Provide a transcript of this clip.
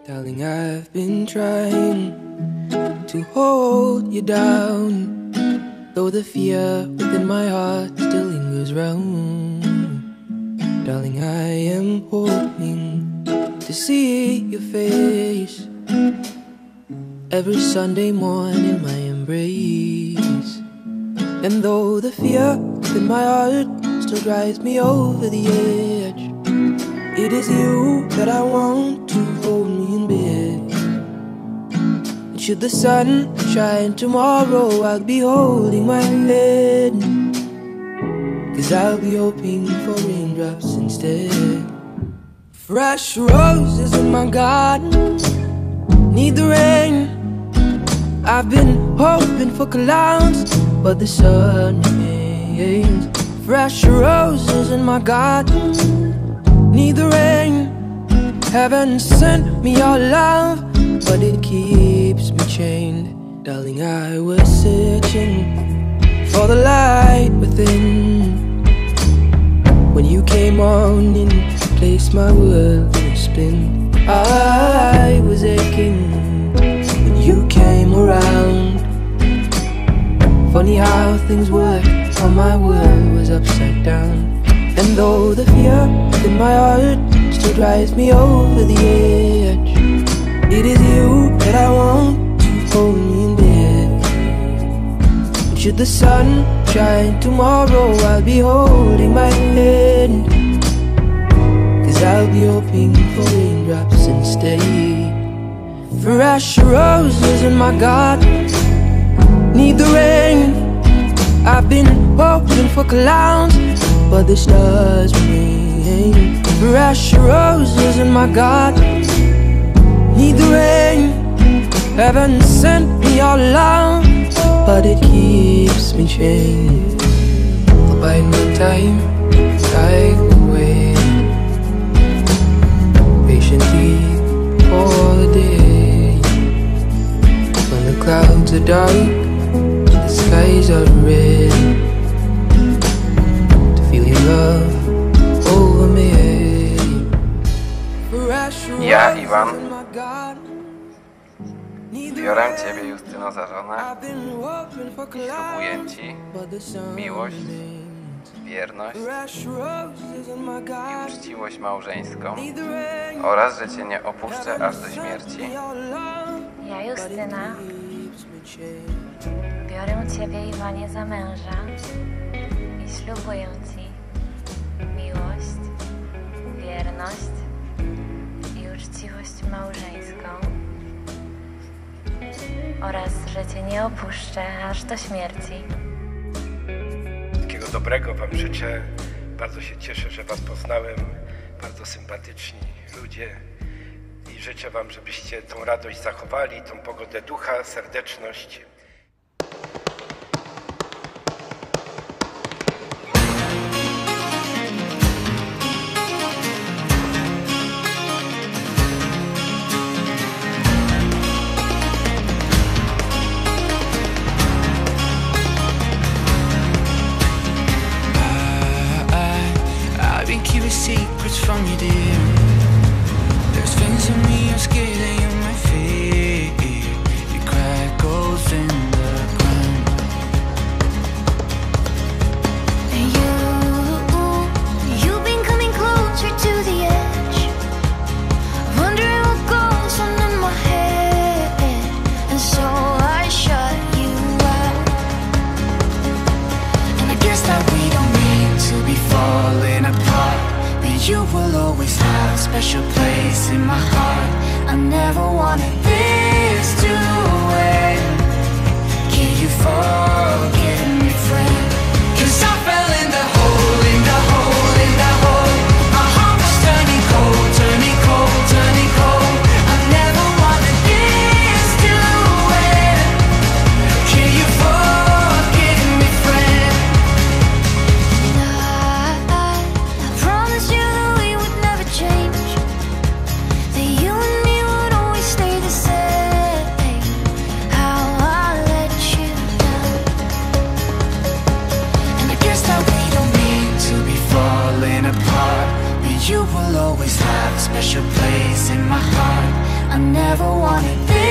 Darling, I've been trying to hold you down, though the fear within my heart still lingers round. Darling, I am hoping to see your face every Sunday morning in my embrace. And though the fear within my heart still drives me over the edge, it is you that I want to hold me in bed. And should the sun shine tomorrow, I'll be holding my head, 'cause I'll be hoping for raindrops instead. Fresh roses in my garden need the rain. I've been hoping for clouds, but the sun remains. Fresh roses in my garden need the rain. Heaven sent me your love, but it keeps me chained. Darling, I was searching for the light within. When you came on in, placed my world in a spin. I was aching when you came around. Funny how things work, how my world was upside down. And though the fear in my heart still drives me over the edge, it is you that I want to hold me in bed. And should the sun shine tomorrow, I'll be holding my head, 'cause I'll be hoping for raindrops instead. Fresh roses in my garden need the rain. I've been hoping for clouds, but the stars remain. Fresh roses in my garden need the rain. Heaven sent me your love, but it keeps me chained. I'll bide my time, I will wait patiently for the day when the clouds are dark, the skies are red, to feel your love over me. Ja, Iwan, biorę Ciebie, Justyno, za żonę i ślubuję Ci miłość, wierność i uczciwość małżeńską oraz, że Cię nie opuszczę aż do śmierci. Ja, Justyna, biorę Ciebie, Iwanie, za męża i ślubuję Ci miłość, wierność i uczciwość małżeńską oraz, że Cię nie opuszczę aż do śmierci. Wszystkiego dobrego Wam życzę. Bardzo się cieszę, że Was poznałem. Bardzo sympatyczni ludzie. I życzę Wam, żebyście tą radość zachowali, tą pogodę ducha, serdeczność. Keeping secrets from you, dear. There's things in me I'm scared that you might fear. You crack holes in the ground. And you've been coming closer to the edge, wondering what goes on in my head, and so I shut you out. And I guess that we don't need to be falling apart, you will always have a special place in my heart. I never wanted this to end. Can you forgive me, friend? 'Cause I fell in the hole, in the hole, in the hole. My heart was turning cold, turning cold, turning cold. I never wanted this to end. Can you forgive me, friend? I promise you change, that you and me would always stay the same. How I let you down. And I guess that we don't need to be falling apart, but you will always have a special place in my heart. I never wanted this.